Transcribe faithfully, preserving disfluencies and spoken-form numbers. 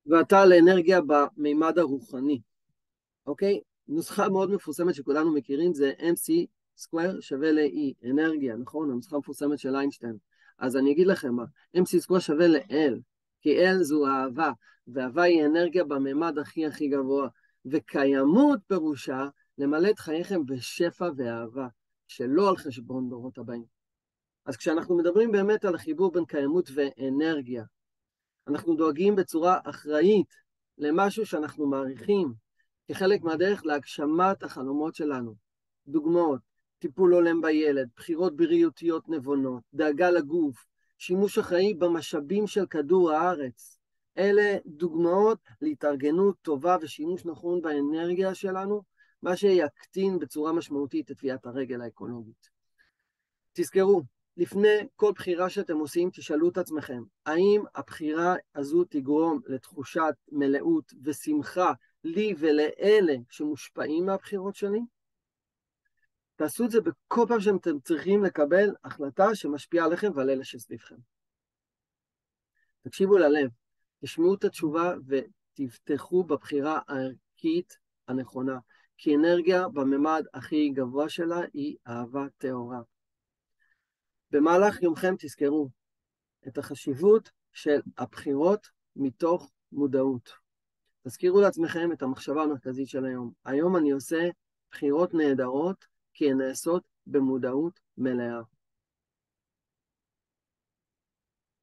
ואתה לאנרגיה במימד הרוחני, אוקיי? נוסחה מאוד מפורסמת שכולנו מכירים זה אם סי סקוואר שווה ל-E, אנרגיה, נכון? הנוסחה המפורסמת של איינשטיין. אז אני אגיד לכם מה, אם סי סקוואר שווה ל-L, כי L זו אהבה, ואהבה היא אנרגיה במימד הכי הכי גבוה, וקיימות פירושה למלא את חייכם בשפע ואהבה, שלא על חשבון דורות הבאים. אז כשאנחנו מדברים באמת על החיבור בין קיימות ואנרגיה, אנחנו דואגים בצורה אחראית למשהו שאנחנו מעריכים כחלק מהדרך להגשמת החלומות שלנו. דוגמאות, טיפול הולם בילד, בחירות בריאותיות נבונות, דאגה לגוף, שימוש אחראי במשאבים של כדור הארץ. אלה דוגמאות להתארגנות טובה ושימוש נכון באנרגיה שלנו, מה שיקטין בצורה משמעותית את טביעת הרגל האקולוגית. תזכרו, לפני כל בחירה שאתם עושים, תשאלו את עצמכם, האם הבחירה הזו תגרום לתחושת מלאות ושמחה לי ולאלה שמושפעים מהבחירות שלי? תעשו את זה בכל פעם שאתם צריכים לקבל החלטה שמשפיעה עליכם ועל אלה שסביבכם. תקשיבו ללב, תשמעו את התשובה ותבטחו בבחירה הערכית הנכונה, כי אנרגיה בממד הכי גבוה שלה היא אהבה טהורה. במהלך יומכם תזכרו את החשיבות של הבחירות מתוך מודעות. תזכירו לעצמכם את המחשבה המרכזית של היום. היום אני עושה בחירות נהדרות כי הן נעשות במודעות מלאה.